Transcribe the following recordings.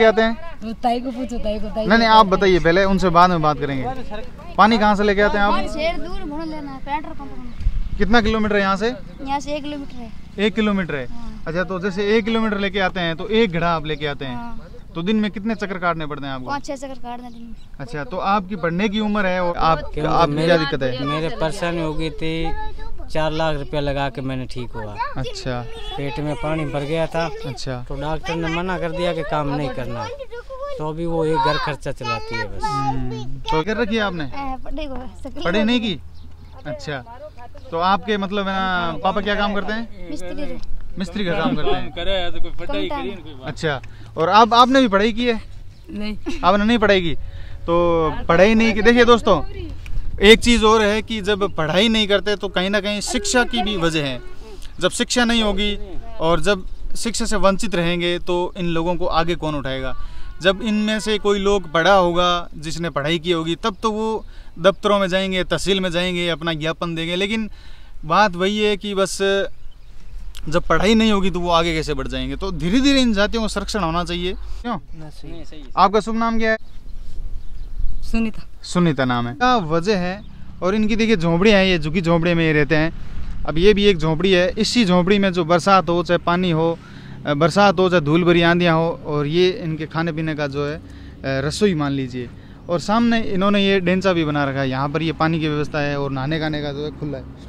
लेके आते हैं? ताई को पूछो, ताई को। नहीं आप बताइए पहले, उनसे बाद में बात करेंगे। पानी कहाँ से लेके आते हैं आप? दूर लेना है, पेट्रोल पंप। कितना किलोमीटर है यहाँ से? यहाँ से 1 किलोमीटर है। 1 किलोमीटर है। हाँ। अच्छा, तो जैसे 1 किलोमीटर लेके आते हैं तो 1 घड़ा आप लेके आते हैं। हाँ। तो दिन में कितने चक्कर काटने पड़ते हैं आपको? 5-6 चक्कर काटने दिन में। अच्छा, तो आपकी पढ़ने की उम्र है और आप क्या दिक्कत है? मेरे परेशानी हो गई थी, 4 लाख रुपया लगा के मैंने ठीक हुआ। अच्छा, पेट में पानी भर गया था। अच्छा, तो डॉक्टर ने मना कर दिया कि काम नहीं करना, तो अभी वो एक घर खर्चा चलाती है बस। तो कर रखी है आपने? पढ़ाई नहीं की? अच्छा, तो आपके मतलब है ना पापा क्या काम करते हैं? मिस्त्री का काम करते हैं। अच्छा, और आपने भी पढ़ाई की है? नहीं, आपने नहीं पढ़ाई की। तो पढ़ाई नहीं की। देखिए दोस्तों, एक चीज़ और है कि जब पढ़ाई नहीं करते तो कहीं ना कहीं शिक्षा की भी वजह है। जब शिक्षा नहीं होगी और जब शिक्षा से वंचित रहेंगे तो इन लोगों को आगे कौन उठाएगा? जब इनमें से कोई लोग पढ़ा होगा, जिसने पढ़ाई की होगी, तब तो वो दफ्तरों में जाएंगे, तहसील में जाएंगे, अपना ज्ञापन देंगे। लेकिन बात वही है कि बस जब पढ़ाई नहीं होगी तो वो आगे कैसे बढ़ जाएंगे? तो धीरे धीरे इन जातियों को संरक्षण होना चाहिए। क्यों? आपका शुभ नाम क्या है? सुनीता। सुनीता नाम है। क्या वजह है? और इनकी देखिए झोंपड़ियाँ हैं, ये झुकी झोंपड़ी में ये रहते हैं। अब ये भी एक झोंपड़ी है। इसी झोंपड़ी में जो बरसात हो, चाहे पानी हो, बरसात हो चाहे धूल भरी आंधियाँ हो, और ये इनके खाने पीने का जो है रसोई मान लीजिए। और सामने इन्होंने ये डेंचा भी बना रखा है। यहाँ पर ये पानी की व्यवस्था है और नहाने खाने का जो है खुला है।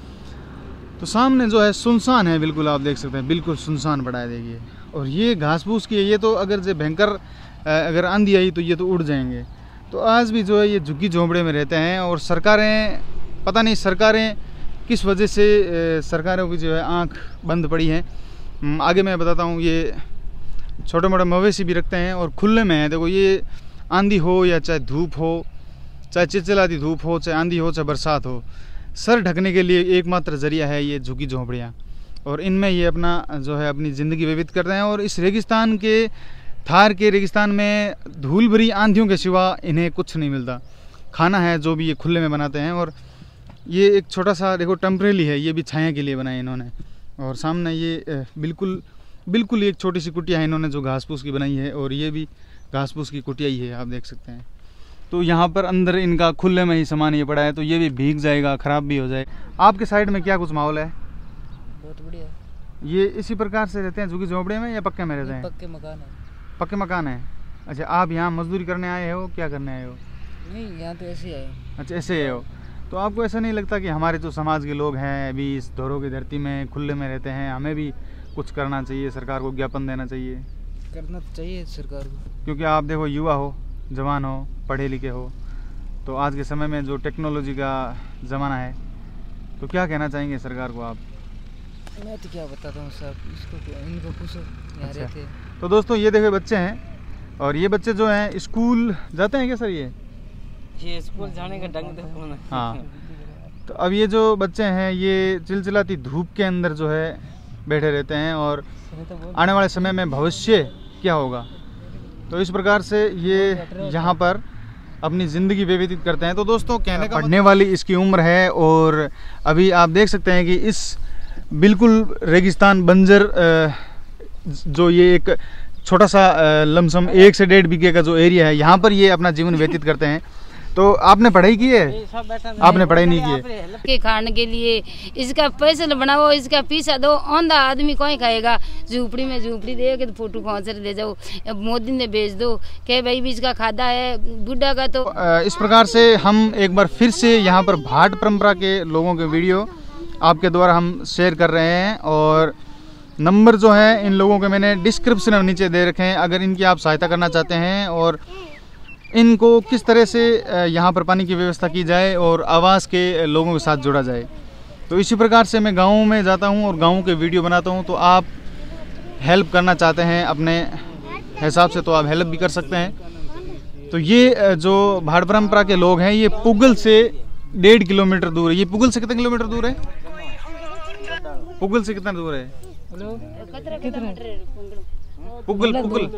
तो सामने जो है सुनसान है बिल्कुल, आप देख सकते हैं बिल्कुल सुनसान पड़ा है देखिए। और ये घास फूस की है, ये तो अगर जो भयंकर अगर आंधी आई तो ये तो उड़ जाएंगे। तो आज भी जो है ये झुग्गी झोंपड़े में रहते हैं। और सरकारें, पता नहीं सरकारें किस वजह से सरकारों की जो है आंख बंद पड़ी है। आगे मैं बताता हूँ। ये छोटे मोटे मवेशी भी रखते हैं और खुले में है। देखो, ये आंधी हो या चाहे धूप हो, चाहे चिलचिलाती धूप हो, चाहे आंधी हो, चाहे बरसात हो, सर ढकने के लिए एकमात्र जरिया है ये झुग्गी झोंपड़ियाँ। और इनमें ये अपना जो है अपनी ज़िंदगी व्यतीत करते हैं। और इस रेगिस्तान के, थार के रेगिस्तान में धूल भरी आंधियों के सिवा इन्हें कुछ नहीं मिलता। खाना है जो भी ये खुले में बनाते हैं। और ये एक छोटा सा देखो टेम्परेरी है, ये भी छाया के लिए बनाया इन्होंने। और सामने ये बिल्कुल एक छोटी सी कुटिया है इन्होंने जो घास फूस की बनाई है। और ये भी घास फूस की कुटिया ही है, आप देख सकते हैं। तो यहाँ पर अंदर इनका खुले में ही सामान ये पड़ा है, तो ये भी भीग जाएगा, ख़राब भी हो जाए। आपके साइड में क्या कुछ माहौल है? बहुत बढ़िया। ये इसी प्रकार से रहते हैं झुग्गी झोंपड़े में या पक्के में रहते हैं? पक्के मकान है। पक्के मकान है। अच्छा, आप यहाँ मजदूरी करने आए हो, क्या करने आए हो? नहीं, यहाँ तो ऐसे ही आए। अच्छा, ऐसे हो। तो आपको ऐसा नहीं लगता कि हमारे जो समाज के लोग हैं अभी इस धोरों की धरती में खुले में रहते हैं, हमें भी कुछ करना चाहिए, सरकार को ज्ञापन देना चाहिए? करना चाहिए सरकार को, क्योंकि आप देखो, युवा हो, जवान हो, पढ़े लिखे हो, तो आज के समय में जो टेक्नोलॉजी का ज़माना है, तो क्या कहना चाहेंगे सरकार को आप? मैं तो क्या बताता हूँ साहब, इसको इनको पूछो, यहाँ रहते हैं। तो दोस्तों, ये देखो बच्चे हैं, और ये बच्चे जो हैं स्कूल जाते हैं क्या सर? ये स्कूल जाने का ढंग देखो ना। हाँ, तो अब ये जो बच्चे हैं ये चिलचिलाती धूप के अंदर जो है बैठे रहते हैं। और आने वाले समय में भविष्य क्या होगा, तो इस प्रकार से ये यहाँ पर अपनी ज़िंदगी व्यतीत करते हैं। तो दोस्तों, कहने का पढ़ने वाली इसकी उम्र है। और अभी आप देख सकते हैं कि इस बिल्कुल रेगिस्तान बंजर जो ये एक छोटा सा लमसम 1 से 1.5 बीघे का जो एरिया है, यहाँ पर ये अपना जीवन व्यतीत करते हैं। तो आपने पढ़ाई की है? आपने पढ़ाई नहीं की है? के खाने के लिए इसका पैसा बनाओ, इसका पीसा दो, औंधा आदमी कौन खाएगा? झूपड़ी में झूपड़ी दे के तो फोटो खींच दे जाओ, मोदी ने भेज दो के भाई भी इसका खादा है बुढ़ा का। तो इस प्रकार से हम एक बार फिर से यहाँ पर भाट परंपरा के लोगों के वीडियो आपके द्वारा हम शेयर कर रहे हैं। और नंबर जो है इन लोगों के मैंने डिस्क्रिप्शन में नीचे दे रखे हैं, अगर इनकी आप सहायता करना चाहते हैं और इनको किस तरह से यहाँ पर पानी की व्यवस्था की जाए और आवास के लोगों के साथ जोड़ा जाए। तो इसी प्रकार से मैं गाँव में जाता हूँ और गाँव के वीडियो बनाता हूँ। तो आप हेल्प करना चाहते हैं अपने हिसाब से तो आप हेल्प भी कर सकते हैं। तो ये जो भाट परंपरा के लोग हैं, ये पुगल से 1.5 किलोमीटर दूर है। ये पुगल से कितने किलोमीटर दूर है? पुगल से कितना दूर है? पुगल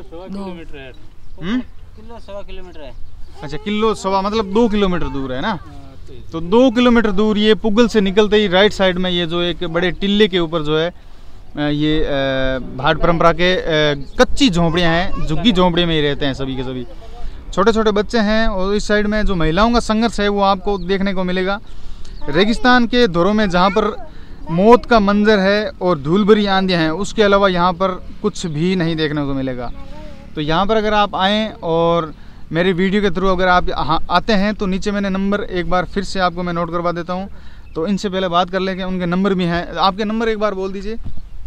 किलो 1.25 किलोमीटर है। अच्छा, किलो 1.25 मतलब 2 किलोमीटर दूर है ना। तो 2 किलोमीटर दूर ये पुगल से निकलते ही राइट साइड में ये जो एक बड़े टिल्ले के ऊपर जो है ये भाट परंपरा के कच्ची झोंपड़ियाँ हैं, झुग्गी झोंपड़ी में ही रहते हैं सभी के सभी। छोटे छोटे बच्चे हैं और इस साइड में जो महिलाओं का संघर्ष है वो आपको देखने को मिलेगा। रेगिस्तान के दौरों में जहाँ पर मौत का मंजर है और धूल भरी आंधियाँ हैं, उसके अलावा यहाँ पर कुछ भी नहीं देखने को मिलेगा। तो यहाँ पर अगर आप आएँ और मेरी वीडियो के थ्रू अगर आप आते हैं तो नीचे मैंने नंबर एक बार फिर से आपको मैं नोट करवा देता हूँ, तो इनसे पहले बात कर लेंगे। उनके नंबर भी हैं, आपके नंबर एक बार बोल दीजिए।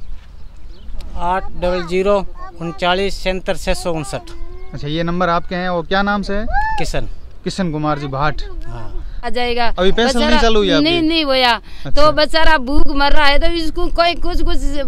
800 39 77 659। अच्छा, ये नंबर आपके हैं। और क्या नाम से है? किशन कुमार जी भाट। हाँ, आ जाएगा। अभी पैसा नहीं चालू हुई आपकी? नहीं भैया। अच्छा। तो बेचारा भूख मर रहा है, तो इसको कोई कुछ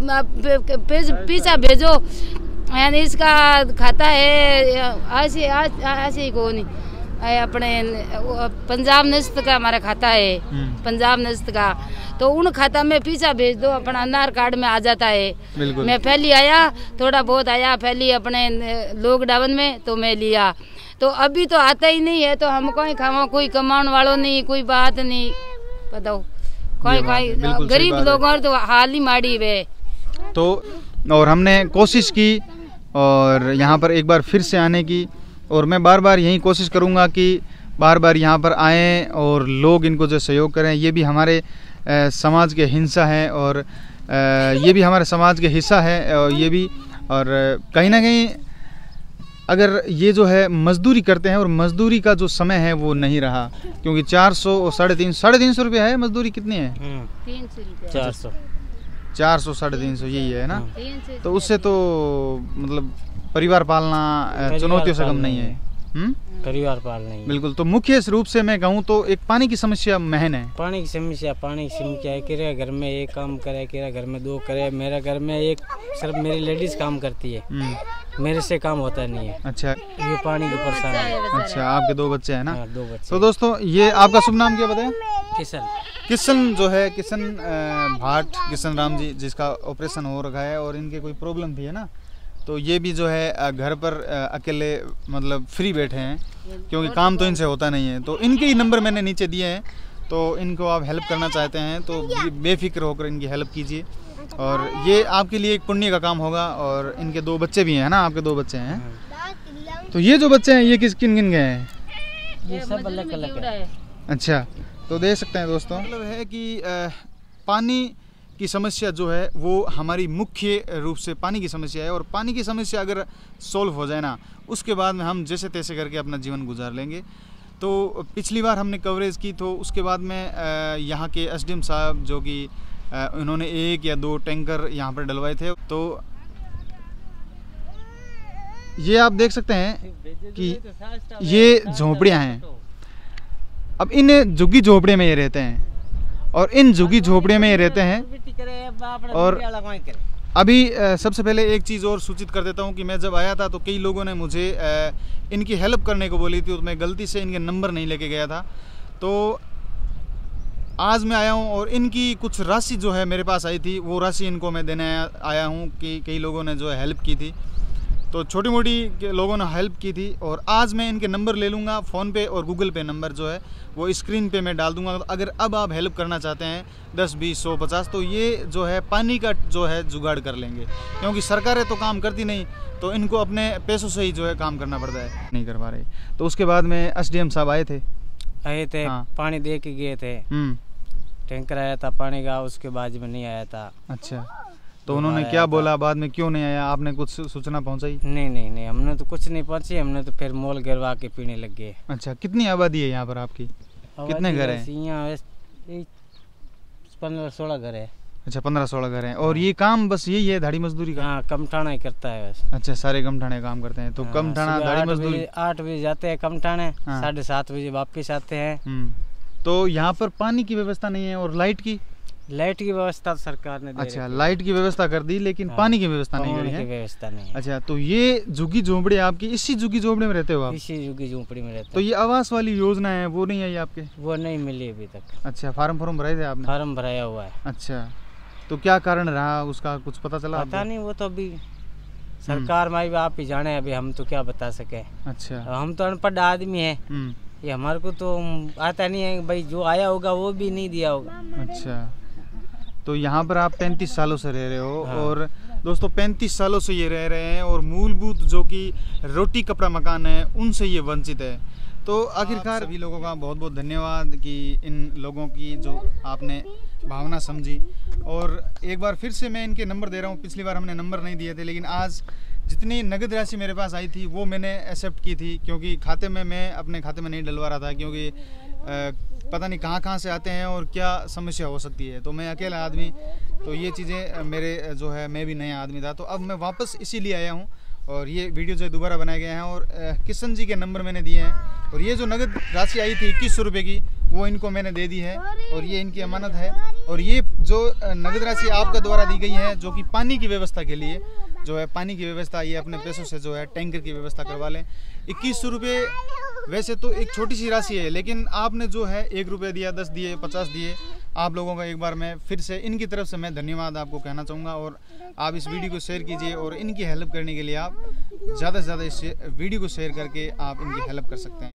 पीछा भेजो। यानी इसका खाता है ऐसे को नहीं, अपने पंजाब नेशनल का हमारा खाता है, पंजाब नेशनल का। तो उन खाता में पीछा भेज दो, अपना आधार कार्ड में आ जाता है। मैं पहले आया, थोड़ा बहुत आया पहले अपने लॉकडाउन में, तो मैं लिया। तो अभी तो आता ही नहीं है, तो हम कोई खावा, कोई कमाने वालों नहीं, कोई बात नहीं। बताओ कोई गरीब लोगों तो हाल ही माड़ी वे। तो और हमने कोशिश की और यहाँ पर एक बार फिर से आने की, और मैं बार बार यही कोशिश करूँगा कि बार बार यहाँ पर आएँ और लोग इनको जो सहयोग करें। ये भी हमारे समाज के हिस्सा है, और ये भी हमारे समाज के हिस्सा है। और ये भी, और कहीं ना कहीं अगर ये जो है मजदूरी करते हैं, और मजदूरी का जो समय है वो नहीं रहा, क्योंकि 400 और 350 रुपये है मजदूरी। कितनी है? 300 रुपये। 400 350 यही है ना। तो उससे तो मतलब परिवार पालना चुनौतियों से कम नहीं है। परिवार पाल नहीं। बिल्कुल। तो मुख्य रूप से मैं कहूँ तो एक पानी की समस्या महन है। पानी की समस्या है। किरा घर में एक काम करे, किरा घर में 2 करे। मेरा घर में एक सिर्फ मेरी लेडीज काम करती है, मेरे से काम होता नहीं है। अच्छा, ये पानी की परेशानी है। अच्छा, आपके 2 बच्चे हैं ना? 2 बच्चे। तो दोस्तों, ये आपका शुभ नाम क्या बताया? किशन जो है, किशन भाट, किशन राम जी, जिसका ऑपरेशन हो रखा है और इनके कोई प्रॉब्लम थी है ना। तो ये भी जो है घर पर अकेले मतलब फ्री बैठे हैं, क्योंकि काम तो इनसे होता नहीं है। तो इनके ही नंबर मैंने नीचे दिए हैं, तो इनको आप हेल्प करना चाहते हैं तो बेफिक्र होकर इनकी हेल्प कीजिए, और ये आपके लिए एक पुण्य का काम होगा। और इनके 2 बच्चे भी हैं ना, आपके 2 बच्चे हैं। तो ये जो बच्चे हैं ये किन के हैं? ये सब अलग है। अच्छा, तो देख सकते हैं दोस्तों, मतलब है कि पानी की समस्या जो है वो हमारी मुख्य रूप से पानी की समस्या है। और पानी की समस्या अगर सॉल्व हो जाए ना, उसके बाद में हम जैसे तैसे करके अपना जीवन गुजार लेंगे। तो पिछली बार हमने कवरेज की, तो उसके बाद में यहाँ के एसडीएम साहब जो कि उन्होंने 1 या 2 टैंकर यहाँ पर डलवाए थे। तो ये आप देख सकते हैं कि ये झोंपड़ियाँ हैं। अब इन झुग्गी झोंपड़े में ये रहते हैं, और इन झुग्गी झोंपड़े में ये रहते हैं। और अभी सबसे पहले एक चीज़ और सूचित कर देता हूँ कि मैं जब आया था तो कई लोगों ने मुझे इनकी हेल्प करने को बोली थी, तो मैं गलती से इनके नंबर नहीं लेके गया था। तो आज मैं आया हूँ और इनकी कुछ राशि जो है मेरे पास आई थी, वो राशि इनको मैं देने आया हूँ कि कई लोगों ने जो है हेल्प की थी, तो छोटी मोटी लोगों ने हेल्प की थी। और आज मैं इनके नंबर ले लूँगा, फ़ोन पे और गूगल पे नंबर जो है वो स्क्रीन पे मैं डाल दूँगा। तो अगर अब आप हेल्प करना चाहते हैं 10, 20, 100, 50, तो ये जो है पानी का जो है जुगाड़ कर लेंगे, क्योंकि सरकारें तो काम करती नहीं, तो इनको अपने पैसों से ही जो है काम करना पड़ता है, नहीं कर पा रहे। तो उसके बाद में एसडीएम साहब आए थे। हाँ। पानी दे के गए थे। टैंकर आया था पानी का, उसके बाद में नहीं आया था। अच्छा, तो उन्होंने क्या बोला बाद में, क्यों नहीं आया? आपने कुछ सूचना पहुंचाई? नहीं, हमने तो कुछ नहीं पहुंची, हमने तो फिर मोल गिरवा के पीने लग गए। अच्छा, कितनी आबादी है यहाँ पर आपकी? कितने घर हैं? यहाँ 15-16 घर है। अच्छा, 15-16 घर हैं। और ये काम बस यही है, दाढ़ी मजदूरी का? हाँ, कमठाना ही करता है बस। अच्छा, सारे कमठाने काम करते हैं। तो कमठाना दाढ़ी मजदूरी 8 बजे जाते हैं कमठाने, 7:30 बजे वापिस आते हैं। तो यहाँ पर पानी की व्यवस्था नहीं है, और लाइट की व्यवस्था सरकार ने अच्छा, लाइट की व्यवस्था कर दी, लेकिन पानी की व्यवस्था नहीं करी है। व्यवस्था नहीं। अच्छा, तो ये झुग्गी झोंपड़ी आपकी, इसी झुग्गी झोंपड़ी में रहते हो आप? इसी झुग्गी झोंपड़ी में रहते। तो ये आवास वाली योजना है वो नहीं आई आपके? वो नहीं मिली अभी तक। अच्छा, फार्म भराए थे आपने? फार्म भराया हुआ है। अच्छा, तो क्या कारण रहा उसका, कुछ पता चला? पता नहीं, वो तो अभी सरकार माई बाप ही जाने, अभी हम तो क्या बता सके। अच्छा, हम तो अनपढ़ आदमी है, ये हमारे को तो आता नहीं है भाई, जो आया होगा वो भी नहीं दिया होगा। अच्छा, तो यहाँ पर आप 35 सालों से रह रहे हो। हाँ। और दोस्तों 35 सालों से ये रह रहे हैं और मूलभूत जो कि रोटी कपड़ा मकान है उनसे ये वंचित है। तो आखिरकार सभी लोगों का बहुत बहुत धन्यवाद कि इन लोगों की जो आपने भावना समझी। और एक बार फिर से मैं इनके नंबर दे रहा हूँ। पिछली बार हमने नंबर नहीं दिए थे, लेकिन आज जितनी नगद राशि मेरे पास आई थी वो मैंने एक्सेप्ट की थी, क्योंकि खाते में मैं अपने खाते में नहीं डलवा रहा था, क्योंकि पता नहीं कहाँ से आते हैं और क्या समस्या हो सकती है। तो मैं अकेला आदमी, तो ये चीज़ें मेरे जो है, मैं भी नया आदमी था, तो अब मैं वापस इसीलिए आया हूँ। और ये वीडियो जो है दोबारा बनाए गए हैं और किशन जी के नंबर मैंने दिए हैं। और ये जो नगद राशि आई थी 2100 रुपये की, वो इनको मैंने दे दी है और ये इनकी अमानत है। और ये जो नगद राशि आपके द्वारा दी गई है, जो कि पानी की व्यवस्था के लिए जो है, पानी की व्यवस्था ये अपने पैसों से जो है टैंकर की व्यवस्था करवा लें। 2100 रुपये वैसे तो एक छोटी सी राशि है, लेकिन आपने जो है 1 रुपये दिया, 10 दिए, 50 दिए, आप लोगों का एक बार मैं फिर से इनकी तरफ से मैं धन्यवाद आपको कहना चाहूँगा। और आप इस वीडियो को शेयर कीजिए और इनकी हेल्प करने के लिए आप ज़्यादा से ज़्यादा इस वीडियो को शेयर करके आप इनकी हेल्प कर सकते हैं।